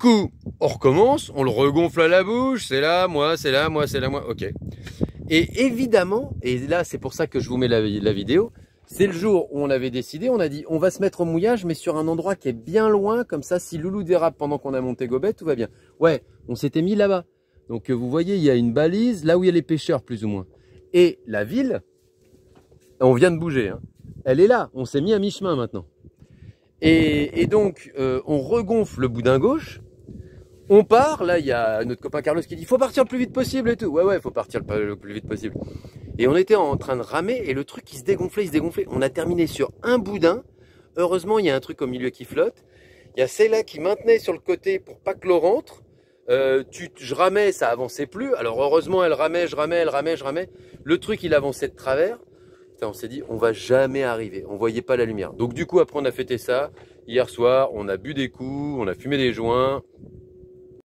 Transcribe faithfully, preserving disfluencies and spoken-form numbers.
coup, on recommence, on le regonfle à la bouche, c'est là, moi, c'est là, moi, c'est là, moi, ok. Et évidemment, et là c'est pour ça que je vous mets la, la vidéo, c'est le jour où on avait décidé, on a dit on va se mettre au mouillage mais sur un endroit qui est bien loin, comme ça si Loulou dérape pendant qu'on a monté Gobet, tout va bien. Ouais, on s'était mis là-bas. Donc vous voyez, il y a une balise, là où il y a les pêcheurs plus ou moins. Et la ville, on vient de bouger, hein, elle est là, on s'est mis à mi-chemin maintenant. Et, et donc euh, on regonfle le boudin gauche. On part, là il y a notre copain Carlos qui dit faut partir le plus vite possible et tout. Ouais ouais, faut partir le plus vite possible. Et on était en train de ramer et le truc qui se dégonflait, il se dégonflait. On a terminé sur un boudin. Heureusement, il y a un truc au milieu qui flotte. Il y a celle-là qui maintenait sur le côté pour pas que l'eau rentre. Euh, tu, je ramais, ça avançait plus. Alors heureusement, elle ramait, je ramais, elle ramait, je ramais. Le truc, il avançait de travers. Putain, on s'est dit, on va jamais arriver. On voyait pas la lumière. Donc du coup, après, on a fêté ça. Hier soir, on a bu des coups, on a fumé des joints.